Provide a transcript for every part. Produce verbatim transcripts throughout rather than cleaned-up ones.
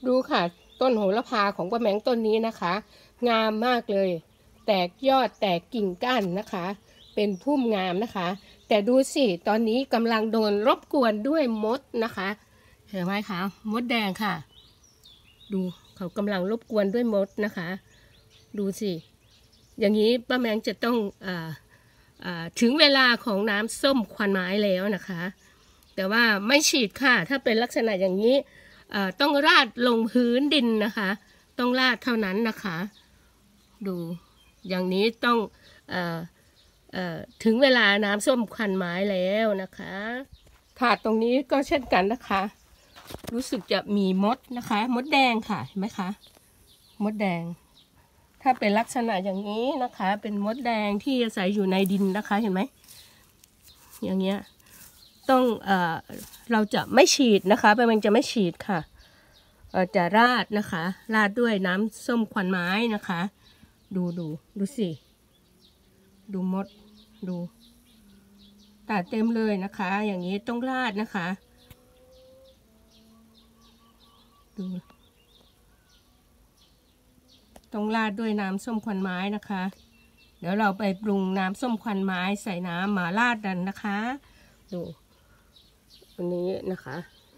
ดูค่ะต้นโหระพาของป้าแมงต้นนี้นะคะ งามมากเลยแตกยอดแตกกิ่งก้านนะคะ เป็นพุ่มงามนะคะ แต่ดูสิตอนนี้กำลังโดนรบกวนด้วยมดนะคะเห็นไหมคะมดแดงค่ะ ดูเขากำลังรบกวนด้วยมดนะคะ ดูสิอย่างนี้ป้าแมงจะต้องอาถึงเวลาของน้ำส้มควันไม้แล้วนะคะ แต่ว่าไม่ฉีดค่ะถ้าเป็นลักษณะอย่างนี้ต้องราดลงพื้นดินนะคะต้องราดเท่านั้นนะคะดูอย่างนี้ต้องเออเออถึงเวลาน้ำส้มควันไม้แล้วนะคะค่ะตรงนี้ก็เช่นกันนะคะรู้สึกจะมีมดนะคะมดแดงค่ะเห็นไหมคะมดแดงถ้าเป็นลักษณะอย่างนี้นะคะเป็นมดแดงที่อาศัยอยู่ในดินนะคะเห็นไหมอย่างเงี้ยต้องเอ่อเราจะไม่ฉีดนะคะป้าแมงจะไม่ฉีดค่ะจะราดนะคะราดด้วยน้ำส้มควันไม้นะคะดูดูดูสิดูมดดูตัดเต็มเลยนะคะอย่างนี้ต้องราดนะคะดูต้องราดด้วยน้ำส้มควันไม้นะคะเดี๋ยวเราไปปรุงน้ำส้มควันไม้ใส่น้ำมาราดกันนะคะดูอันนี้นะคะ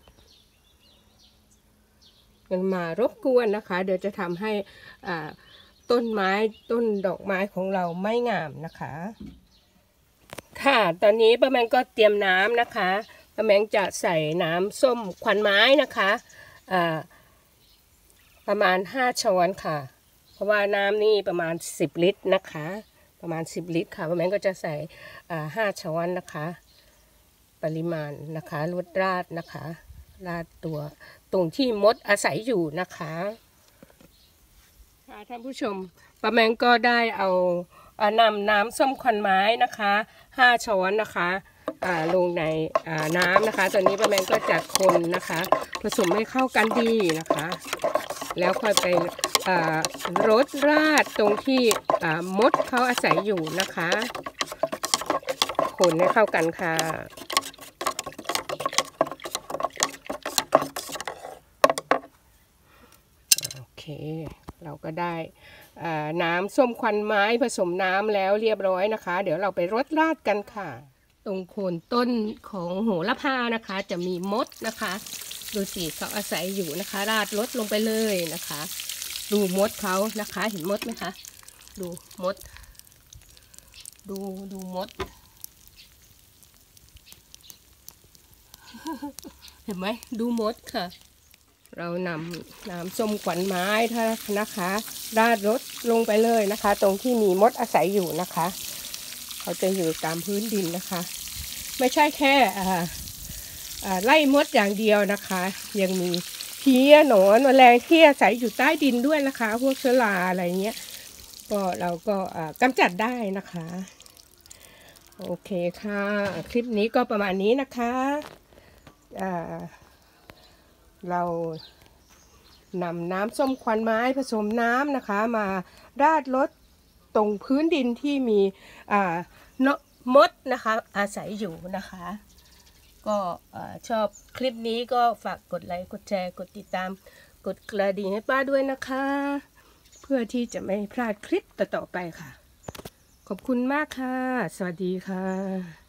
ยังมารบกวนนะคะเดี๋ยวจะทำให้ต้นไม้ต้นดอกไม้ของเราไม่งามนะคะค่ะตอนนี้ป้าแมงก็เตรียมน้ำนะคะป้าแมงจะใส่น้ำส้มควันไม้นะคะประมาณห้าช้อนค่ะเพราะว่าน้ำนี่ประมาณสิบลิตรนะคะประมาณสิบลิตรค่ะป้าแมงก็จะใส่ห้าช้อนนะคะปริมาณนะคะลดราดนะคะราดตัวตรงที่มดอาศัยอยู่นะคะค่ะท่านผู้ชมป้าแมงก็ได้เอานำน้ำส้มควันไม้นะคะห้าช้อนนะคะลงในน้ำนะคะตอนนี้ป้าแมงก็จัดคนนะคะผสมให้เข้ากันดีนะคะแล้วค่อยไปรดราดตรงที่มดเขาอาศัยอยู่นะคะคนให้เข้ากันค่ะโอเคเราก็ได้น้ำส้มควันไม้ผสมน้ำแล้วเรียบร้อยนะคะเดี๋ยวเราไปรดราดกันค่ะตรงโคนต้นของโหระพานะคะจะมีมดนะคะดูสิเขาอาศัยอยู่นะคะราดรดลงไปเลยนะคะดูมดเขานะคะเห็นมดไหมคะดูมดดูดูมดเห็นไหมดูมดค่ะเรานำน้ำส้มควันไม้ถ้านะคะราดรดลงไปเลยนะคะตรงที่มีมดอาศัยอยู่นะคะเขาจะอยู่ตามพื้นดินนะคะไม่ใช่แค่ไล่มดอย่างเดียวนะคะยังมีเพี้ยหนอนแมลงที่อาศัยอยู่ใต้ดินด้วยนะคะพวกเชื้อราอะไรเงี้ยก็เราก็กำจัดได้นะคะโอเคค่ะคลิปนี้ก็ประมาณนี้นะคะเรานำน้ำส้มควันไม้ผสมน้ำนะคะมาราดรดตรงพื้นดินที่มีมดนะคะอาศัยอยู่นะคะก็ชอบคลิปนี้ก็ฝากกดไลค์กดแชร์กดติดตามกดกระดิ่งให้ป้าด้วยนะคะเพื่อที่จะไม่พลาดคลิปต่อๆไปค่ะขอบคุณมากค่ะสวัสดีค่ะ